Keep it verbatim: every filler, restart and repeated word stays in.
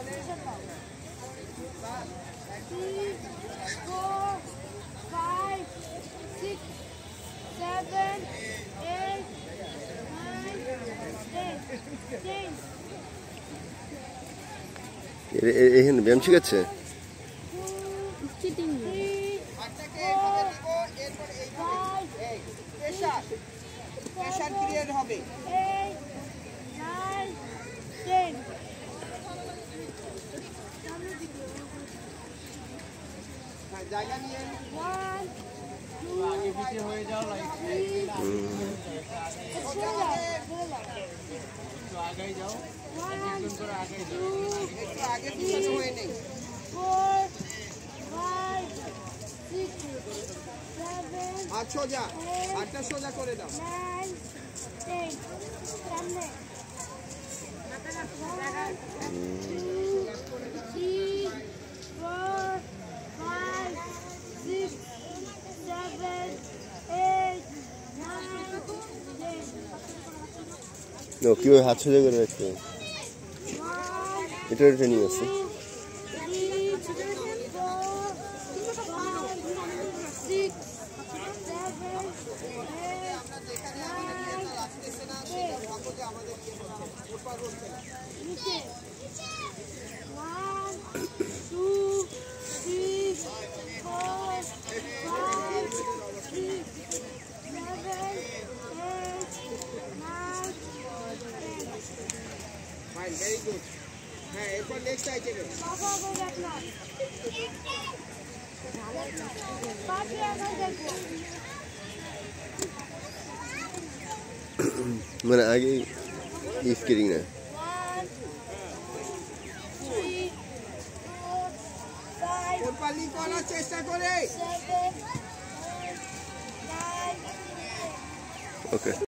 Three, four, five, six, seven, eight, nine, ten. Ten. এখানে ব্যায়াম শিখাচ্ছে। Pressure create হবে। জায়গা নিয়ে আগে পিছিয়ে হয়ে যাও, লাইক একটু আগে যাও, একটু করে আগে যাও, একটু আগে পিছনে হয়ে নেই। আর সোজা, আটটা সোজা করে দাও। কিভাবে হাত সোজা করে রাখতে, এটার ট্রেনিং আছে। Very good. হ্যাঁ, এরপর নেক্সট আইটেম মানে আগে স্কেটিং না কোরবানি করার চেষ্টা করে। ওকে।